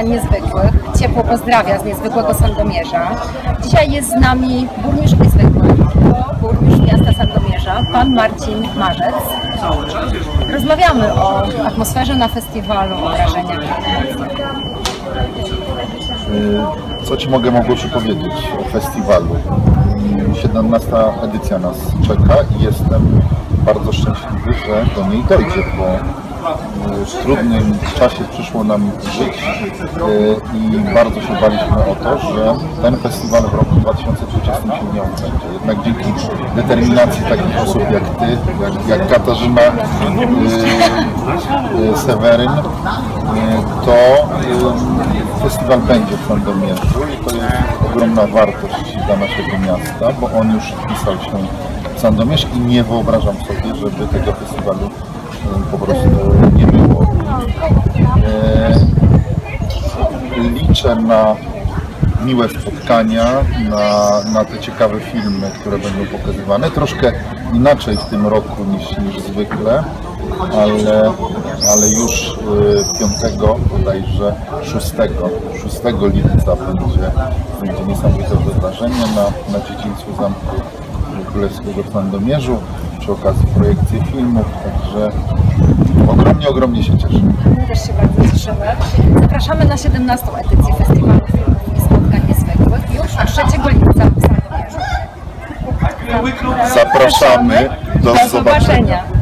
Niezwykłych ciepło pozdrawia z niezwykłego Sandomierza. Dzisiaj jest z nami burmistrz Niezwykłych, burmistrz miasta Sandomierza, pan Marcin Marzec. Rozmawiamy o atmosferze na festiwalu, o wrażeniach. Co Ci mogę, Małgosiu, powiedzieć o festiwalu? 17. edycja nas czeka i jestem bardzo szczęśliwy, że do niej dojdzie, bo w trudnym czasie przyszło nam żyć i bardzo się baliśmy o to, że ten festiwal w roku 2020 się nie odbędzie. Jednak dzięki determinacji takich osób jak Ty, jak Katarzyna Seweryn, to festiwal będzie w Sandomierzu i to jest ogromna wartość dla naszego miasta, bo on już wpisał się w Sandomierz i nie wyobrażam sobie, żeby tego festiwalu po prostu nie było. Liczę na miłe spotkania, na te ciekawe filmy, które będą pokazywane. Troszkę inaczej w tym roku niż zwykle, ale już 5, bodajże 6 lipca będzie niesamowite wydarzenie na dziedzińcu Zamku Królewskiego w Sandomierzu, przy okazji projekcji filmów, także ogromnie się cieszę. My też się bardzo cieszymy. Zapraszamy na 17. edycję Festiwalu Filmów i Spotkań Niezwykłych już 3 lipca w Sandomierzu. Zapraszamy, do zobaczenia.